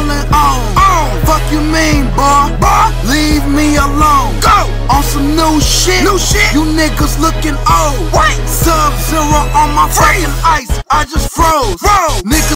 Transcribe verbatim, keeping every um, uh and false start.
ballin' on. on. Fuck you mean, boy? Boy, leave me alone. Go on some new shit. New shit. You niggas looking old. Wait, Sub-Zero on my fucking ice. I just froze. Bro, niggas